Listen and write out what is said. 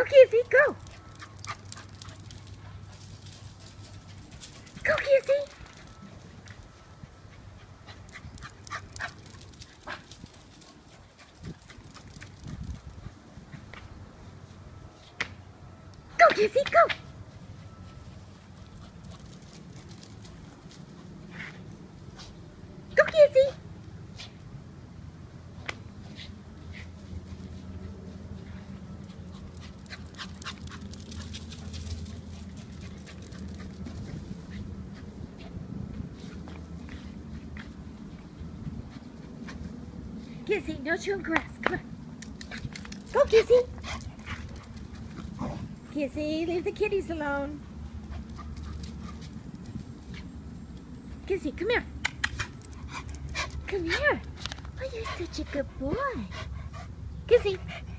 Kizzy, go. Go, Kizzy. Go, Kizzy, go. Go, Kizzy. Kizzy, no chewing grass. Come on. Go, Kizzy. Kizzy, leave the kitties alone. Kizzy, come here. Come here. Oh, you're such a good boy. Kizzy.